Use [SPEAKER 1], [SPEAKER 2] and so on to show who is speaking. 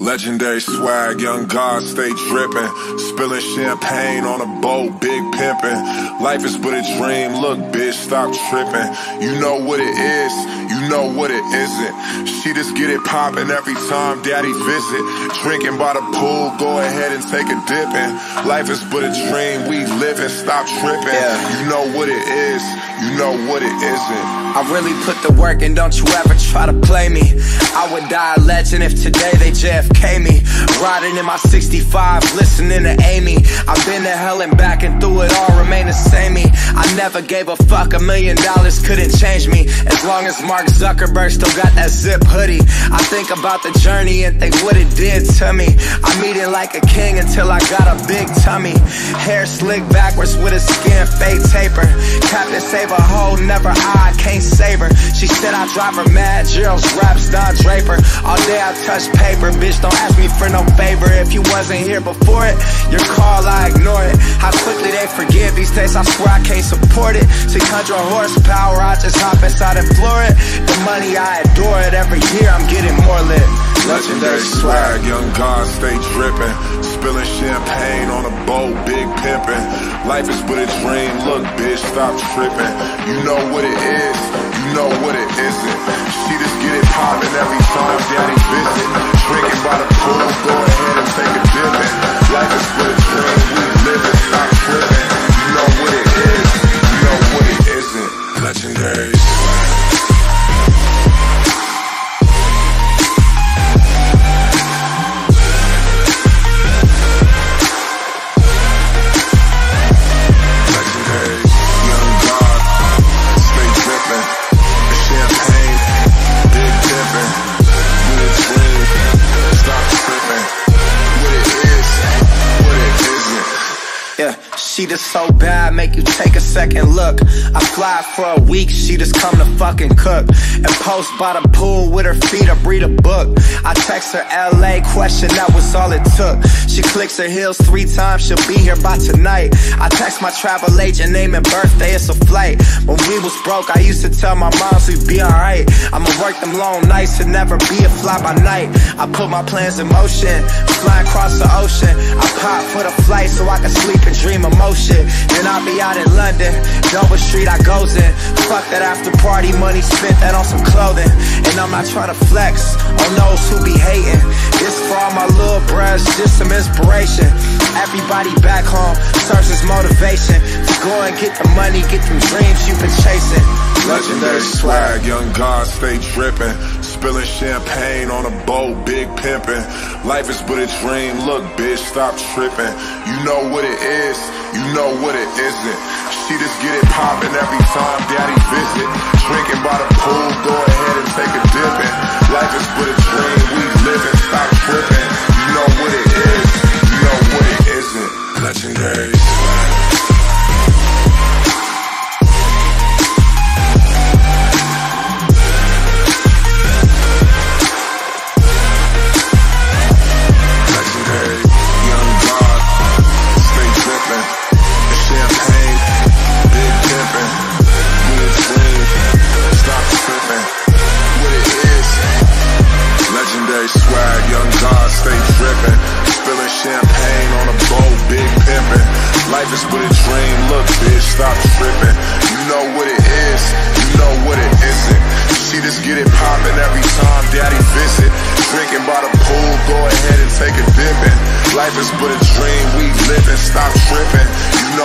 [SPEAKER 1] Legendary swag, young God stay drippin'. Spilling champagne on a boat, big pimpin'. Life is but a dream, look bitch, stop trippin'. You know what it is, you know what it isn't. She just get it poppin' every time daddy visit. Drinking by the pool, go ahead and take a dippin'. Life is but a dream, we livin', stop trippin'. You know what it is, you know what it isn't.
[SPEAKER 2] I really put the work in, don't you ever try to play me. I would die a legend if today they JFK me. Riding in my 65, listening to Amy. I've been to hell and back and through it all, remain the same me. I never gave a fuck, $1 million couldn't change me. As long as Mark Zuckerberg still got that zip hoodie. I think about the journey and think what it did to me. I'm eating like a king until I got a big tummy. Hair slicked backwards with a skin fade taper. Captain save a hoe, never I can't save her. She said I drive her mad, Gerald's raps, Don Draper. All day I touch paper, bitch don't ask me for no favor. If you wasn't here before it, your call I ignore it. How quickly they forgive these days, I swear I can't support it. 600 horsepower, I just hop inside and floor it. The money I adore it, every year I'm getting more lit.
[SPEAKER 1] Legendary swag, young God stay drippin'. Spilling champagne on a boat, big pimpin'. Life is but a dream, look bitch, stop trippin'. You know what it is, you know what it isn't. She just get it poppin' every time daddy visit. Drinking by the pool, go ahead and take a dippin'. Life is but a dream, we livin', stop trippin'. You know what it is, you know what it isn't. Legendary swag.
[SPEAKER 2] She just so bad, make you take a second look. I fly for a week, she just come to fucking cook. And post by the pool with her feet up, read a book. I text her LA question, that was all it took. She clicks her heels 3 times, she'll be here by tonight. I text my travel agent, name and birthday, it's a flight. When we was broke, I used to tell my moms we'd be alright. I'ma work them long nights to never be a fly by night. I put my plans in motion, flying across the ocean. I pop for the flight so I can sleep and dream of motion. Then I'll be out in London, Dover Street I goes in. Fuck that after party money, spent that on some clothing. And I'm not trying to flex on those who be hating. This for all my little bruhs, just some inspiration. Everybody back home serves as motivation to go and get the money, get them dreams you've been chasing.
[SPEAKER 1] Legendary swag, young God stay drippin'. Spilling champagne on a boat, big pimpin'. Life is but a dream, look bitch, stop trippin'. You know what it is, you know what it isn't. She just get it poppin' every time daddy visit. Drinking by the pool, go ahead and take a dippin'. Life is but a dream, we livin', stop trippin'. You know what it is, you know what it isn't. Legendary swag. Swag, young God stay drippin'. Spilling champagne on a boat, big pimpin'. Life is but a dream, look bitch, stop trippin'. You know what it is, you know what it isn't. She just get it poppin' every time daddy visit. Drinking by the pool, go ahead and take a dippin'. Life is but a dream, we livin', stop trippin'. You know